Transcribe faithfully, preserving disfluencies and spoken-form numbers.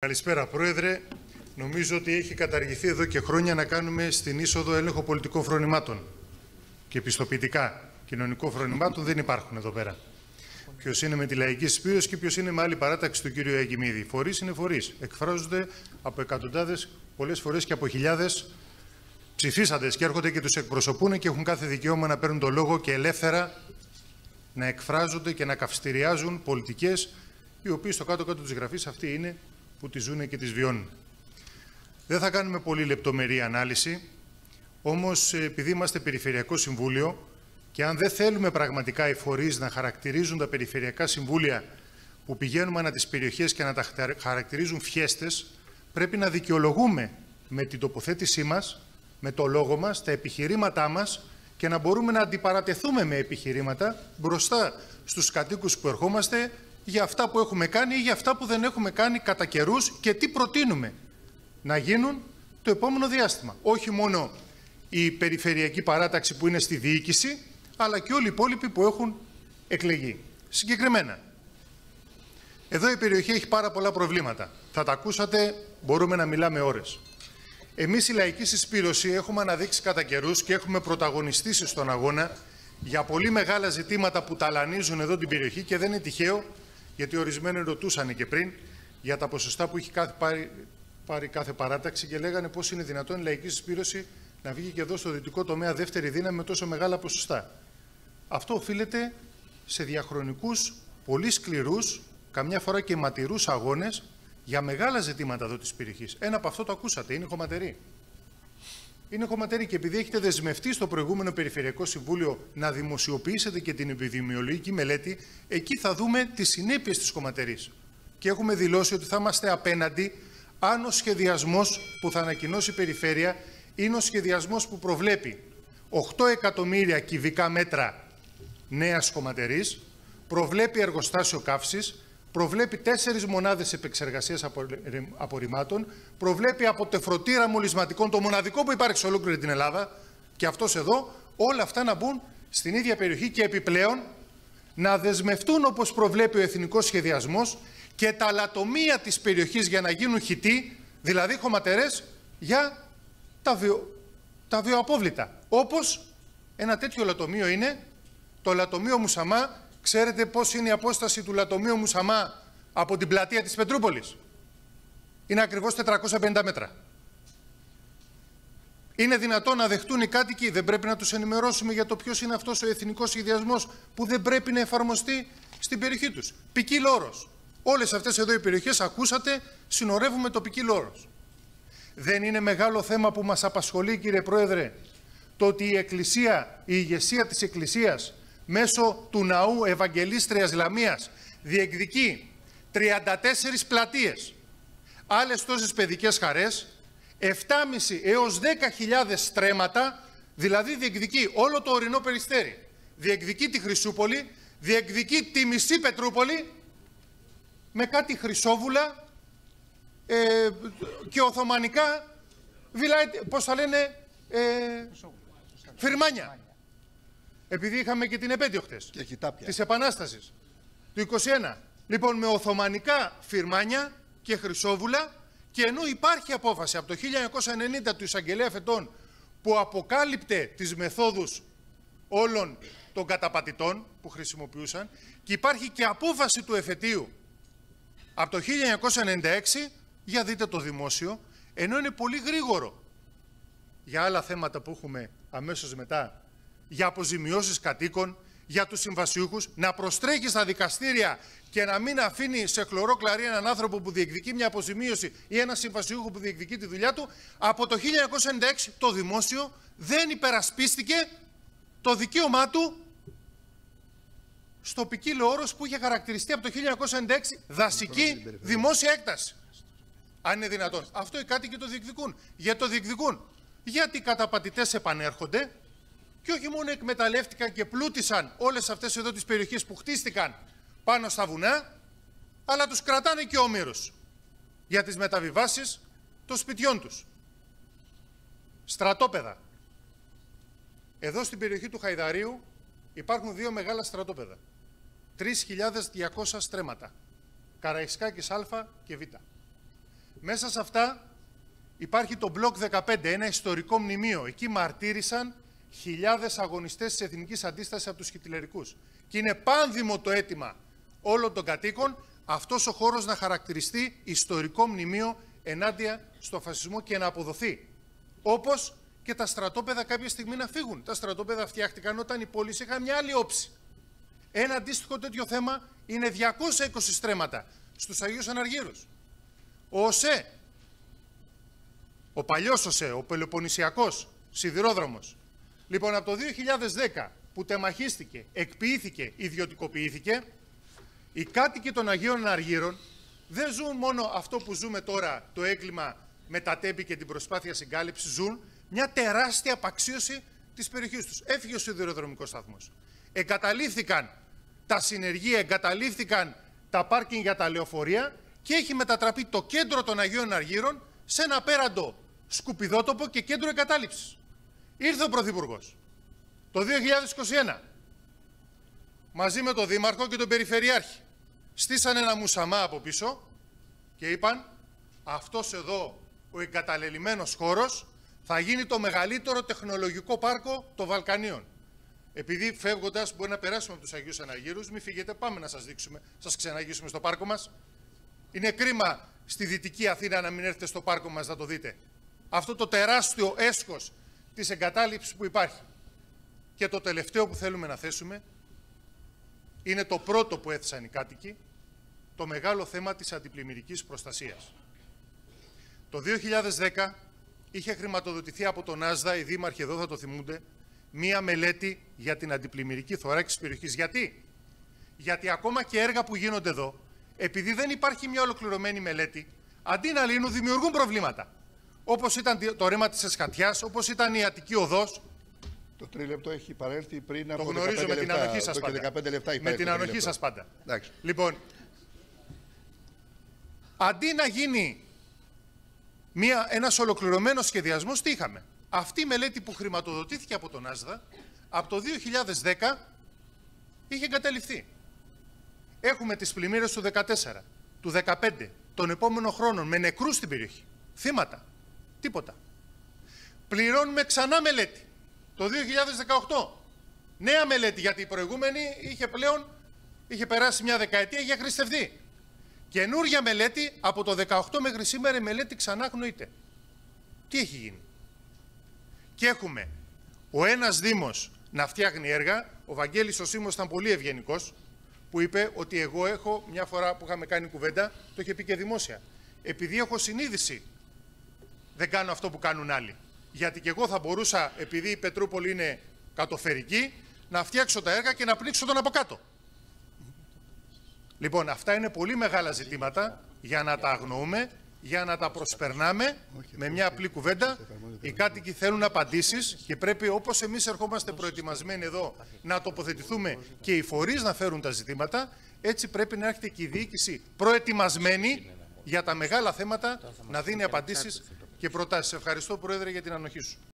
Καλησπέρα, Πρόεδρε. Νομίζω ότι έχει καταργηθεί εδώ και χρόνια να κάνουμε στην είσοδο έλεγχο πολιτικών φρονημάτων. Και πιστοποιητικά κοινωνικών φρονημάτων δεν υπάρχουν εδώ πέρα. Ποιος είναι με τη λαϊκή συσπήρωση και ποιος είναι με άλλη παράταξη του κ. Αγγιμίδη. Φορείς είναι φορείς. Εκφράζονται από εκατοντάδες, πολλές φορές και από χιλιάδες ψηφίσαντες και έρχονται και τους εκπροσωπούν και έχουν κάθε δικαίωμα να παίρνουν το λόγο και ελεύθερα να εκφράζονται και να καυστηριάζουν πολιτικές, οι οποίες στο κάτω-κάτω της γραφής αυτοί είναι που τις ζουν και τις βιώνουν. Δεν θα κάνουμε πολύ λεπτομερή ανάλυση, όμως επειδή είμαστε Περιφερειακό Συμβούλιο και αν δεν θέλουμε πραγματικά οι φορείς να χαρακτηρίζουν τα Περιφερειακά Συμβούλια που πηγαίνουμε ανά τις περιοχές και να τα χαρακτηρίζουν φιέστες, πρέπει να δικαιολογούμε με την τοποθέτησή μας, με το λόγο μας, τα επιχειρήματά μας και να μπορούμε να αντιπαρατεθούμε με επιχειρήματα μπροστά στους κατοίκους που ερχόμαστε για αυτά που έχουμε κάνει ή για αυτά που δεν έχουμε κάνει κατά καιρούς και τι προτείνουμε να γίνουν το επόμενο διάστημα. Όχι μόνο η περιφερειακή παράταξη που είναι στη διοίκηση, αλλά και όλοι οι υπόλοιποι που έχουν εκλεγεί. Συγκεκριμένα, εδώ η περιοχή έχει πάρα πολλά προβλήματα. Θα τα ακούσατε, μπορούμε να μιλάμε ώρες. Εμείς η λαϊκή συσπήρωση έχουμε αναδείξει κατά καιρούς και έχουμε πρωταγωνιστήσει στον αγώνα για πολύ μεγάλα ζητήματα που ταλανίζουν εδώ την περιοχή και δεν είναι τυχαίο, γιατί ορισμένοι ρωτούσαν και πριν για τα ποσοστά που έχει κάθε, πάρει, πάρει κάθε παράταξη και λέγανε πώς είναι δυνατόν η λαϊκή συσπήρωση να βγει και εδώ στο δυτικό τομέα δεύτερη δύναμη με τόσο μεγάλα ποσοστά. Αυτό οφείλεται σε διαχρονικούς, πολύ σκληρούς, καμιά φορά και ματηρούς αγώνες για μεγάλα ζητήματα εδώ της περιοχής. Ένα από αυτό το ακούσατε, είναι χωματερή. Είναι χωματερή και επειδή έχετε δεσμευτεί στο προηγούμενο Περιφερειακό Συμβούλιο να δημοσιοποιήσετε και την επιδημιολογική μελέτη, εκεί θα δούμε τις συνέπειες της χωματερής. Και έχουμε δηλώσει ότι θα είμαστε απέναντι αν ο σχεδιασμός που θα ανακοινώσει η Περιφέρεια είναι ο σχεδιασμός που προβλέπει οκτώ εκατομμύρια κυβικά μέτρα νέας χωματερής, προβλέπει εργοστάσιο καύσης, προβλέπει τέσσερις μονάδες επεξεργασίας απορριμμάτων, προβλέπει αποτεφρωτήρα μολυσματικών, το μοναδικό που υπάρχει σε ολόκληρη την Ελλάδα, και αυτός εδώ, όλα αυτά να μπουν στην ίδια περιοχή και επιπλέον να δεσμευτούν, όπως προβλέπει ο εθνικός σχεδιασμός, και τα λατομεία της περιοχής για να γίνουν χυτοί, δηλαδή χωματερές για τα, βιο... τα βιοαπόβλητα. Όπως ένα τέτοιο λατομείο είναι το λατομείο Μουσαμά. Ξέρετε πώς είναι η απόσταση του λατομείου Μουσαμά από την πλατεία της Πετρούπολης? Είναι ακριβώς τετρακόσια πενήντα μέτρα. Είναι δυνατόν να δεχτούν οι κάτοικοι? Δεν πρέπει να τους ενημερώσουμε για το ποιος είναι αυτός ο εθνικός σχεδιασμός που δεν πρέπει να εφαρμοστεί στην περιοχή τους? Ποικίλο όρος. Όλες αυτές εδώ οι περιοχές, ακούσατε, συνορεύουμε το ποικίλο όρος. Δεν είναι μεγάλο θέμα που μας απασχολεί, κύριε Πρόεδρε, το ότι η Εκκλησία, η ηγεσία της Εκκλησίας μέσω του ναού Ευαγγελίστριας Λαμίας διεκδικεί τριάντα τέσσερις πλατείες, άλλες τόσες παιδικές χαρές, επτά χιλιάδες πεντακόσια έως δέκα χιλιάδες στρέμματα, δηλαδή διεκδικεί όλο το ορεινό Περιστέρι, διεκδικεί τη Χρυσούπολη, διεκδικεί τη μισή Πετρούπολη με κάτι Χρυσόβουλα ε, και οθωμανικά βιλάι, πώς θα λένε, ε, φυρμάνια. Επειδή είχαμε και την επέτειο χτες της Επανάστασης του είκοσι ένα. Λοιπόν, με οθωμανικά φυρμάνια και Χρυσόβουλα, και ενώ υπάρχει απόφαση από το χίλια εννιακόσια ενενήντα του Εισαγγελέα Φετών που αποκάλυπτε τις μεθόδους όλων των καταπατητών που χρησιμοποιούσαν, και υπάρχει και απόφαση του εφετείου από το χίλια εννιακόσια ενενήντα έξι, για δείτε το δημόσιο, ενώ είναι πολύ γρήγορο για άλλα θέματα που έχουμε αμέσως μετά, για αποζημιώσεις κατοίκων, για τους συμβασιούχους, να προστρέχει στα δικαστήρια και να μην αφήνει σε χλωρό κλαρί έναν άνθρωπο που διεκδικεί μια αποζημίωση ή έναν συμβασιούχο που διεκδικεί τη δουλειά του. Από το χίλια εννιακόσια ενενήντα έξι το δημόσιο δεν υπερασπίστηκε το δικαίωμά του στο ποικίλο όρος που είχε χαρακτηριστεί από το χίλια εννιακόσια ενενήντα έξι δασική δημόσια έκταση. Αν είναι δυνατόν. Αυτό οι κάτοικοι το διεκδικούν. Γιατί το διεκδικούν? Γιατί οι καταπατητές επανέρχονται και όχι μόνο εκμεταλλεύτηκαν και πλούτησαν όλες αυτές εδώ τις περιοχές που χτίστηκαν πάνω στα βουνά, αλλά τους κρατάνε και όμηρους για τις μεταβιβάσεις των σπιτιών τους. Στρατόπεδα. Εδώ στην περιοχή του Χαϊδαρίου υπάρχουν δύο μεγάλα στρατόπεδα. τρεις χιλιάδες διακόσια στρέμματα. Καραϊσκάκης Α και Β. Μέσα σε αυτά υπάρχει το Μπλοκ δεκαπέντε, ένα ιστορικό μνημείο. Εκεί μαρτύρησαν χιλιάδες αγωνιστές της Εθνικής Αντίστασης από τους χιτλερικούς. Και είναι πάνδημο το αίτημα όλων των κατοίκων αυτός ο χώρος να χαρακτηριστεί ιστορικό μνημείο ενάντια στο φασισμό και να αποδοθεί. Όπως και τα στρατόπεδα κάποια στιγμή να φύγουν. Τα στρατόπεδα φτιάχτηκαν όταν οι πόλεις είχαν μια άλλη όψη. Ένα αντίστοιχο τέτοιο θέμα είναι διακόσια είκοσι στρέμματα στους Αγίους Αναργύρους. Ο ΟΣΕ, ο παλιός ΟΣΕ, ο Πελοποννησιακός σιδηρόδρομος. Λοιπόν, από το δύο χιλιάδες δέκα που τεμαχίστηκε, εκποιήθηκε, ιδιωτικοποιήθηκε, οι κάτοικοι των Αγίων Αναργύρων δεν ζουν μόνο αυτό που ζούμε τώρα, το έγκλημα με τα τέμπη και την προσπάθεια συγκάλυψης, ζουν μια τεράστια απαξίωση της περιοχής τους. Έφυγε ο σιδηροδρομικός σταθμός. Εγκαταλείφθηκαν τα συνεργεία, εγκαταλείφθηκαν τα πάρκινγκ για τα λεωφορεία και έχει μετατραπεί το κέντρο των Αγίων Αναργύρων σε ένα απέραντο σκουπιδότοπο και κέντρο εγκατάλειψης. Ήρθε ο Πρωθυπουργός το δύο χιλιάδες είκοσι ένα μαζί με τον Δήμαρχο και τον Περιφερειάρχη. Στήσαν ένα μουσαμά από πίσω και είπαν αυτός εδώ ο εγκαταλελειμμένος χώρος θα γίνει το μεγαλύτερο τεχνολογικό πάρκο των Βαλκανίων. Επειδή φεύγοντας μπορεί να περάσουμε από τους Αγίους Αναργύρους, μην φύγετε, πάμε να σας δείξουμε, σας ξεναγήσουμε στο πάρκο μας. Είναι κρίμα στη Δυτική Αθήνα να μην έρθετε στο πάρκο μας να το δείτε. Αυτό το τεράστιο έσχος της εγκατάλειψης που υπάρχει. Και το τελευταίο που θέλουμε να θέσουμε είναι το πρώτο που έθεσαν οι κάτοικοι, το μεγάλο θέμα της αντιπλημμυρικής προστασίας. Το δύο χιλιάδες δέκα είχε χρηματοδοτηθεί από τον ΝΑΣΔΑ, οι δήμαρχοι εδώ θα το θυμούνται, μία μελέτη για την αντιπλημμυρική θωράκιση της περιοχής. Γιατί? Γιατί ακόμα και έργα που γίνονται εδώ, επειδή δεν υπάρχει μια ολοκληρωμένη μελέτη, αντί να λύνουν, δημιουργούν προβλήματα. Όπως ήταν το ρέμα της Εσχατιάς, όπως ήταν η Αττική Οδός. Το τρίλεπτο έχει παρέλθει πριν από το γνωρίζω με την ανοχή σας πάντα. δεκαπέντε λεπτά με την ανοχή σας πάντα. Εντάξει. Λοιπόν, αντί να γίνει μια, ένας ολοκληρωμένος σχεδιασμός, τι είχαμε? Αυτή η μελέτη που χρηματοδοτήθηκε από τον ΝΑΣΔΑ, από το δύο χιλιάδες δέκα είχε εγκαταλειφθεί. Έχουμε τις πλημμύρες του δεκατέσσερα, του δεκαπέντε, των επόμενων χρόνων, με νεκρούς στην περιοχή. Θύματα. Τίποτα. Πληρώνουμε ξανά μελέτη. Το δύο χιλιάδες δεκαοκτώ. Νέα μελέτη, γιατί η προηγούμενη είχε πλέον, είχε περάσει μια δεκαετία, είχε χρηστευτεί. Καινούρια μελέτη, από το δεκαοκτώ μέχρι σήμερα η μελέτη ξανά αγνοείται. Τι έχει γίνει? Και έχουμε ο ένας Δήμος να φτιάχνει έργα, ο Βαγγέλης ο Σίμος ήταν πολύ ευγενικός, που είπε ότι εγώ έχω, μια φορά που είχαμε κάνει κουβέντα, το είχε πει και δημόσια, επειδή έχω συνείδηση, δεν κάνω αυτό που κάνουν άλλοι. Γιατί και εγώ θα μπορούσα, επειδή η Πετρούπολη είναι κατοφερική, να φτιάξω τα έργα και να πνίξω τον από κάτω. Λοιπόν, αυτά είναι πολύ μεγάλα ζητήματα για να τα αγνοούμε, για να τα προσπερνάμε με μια απλή κουβέντα. Οι κάτοικοι θέλουν απαντήσεις και πρέπει, όπως εμείς ερχόμαστε προετοιμασμένοι εδώ, να τοποθετηθούμε και οι φορείς να φέρουν τα ζητήματα, έτσι πρέπει να έρχεται και η διοίκηση προετοιμασμένη για τα μεγάλα θέματα, να δίνει απαντήσεις και προτάσεις. Ευχαριστώ, Πρόεδρε, για την ανοχή σου.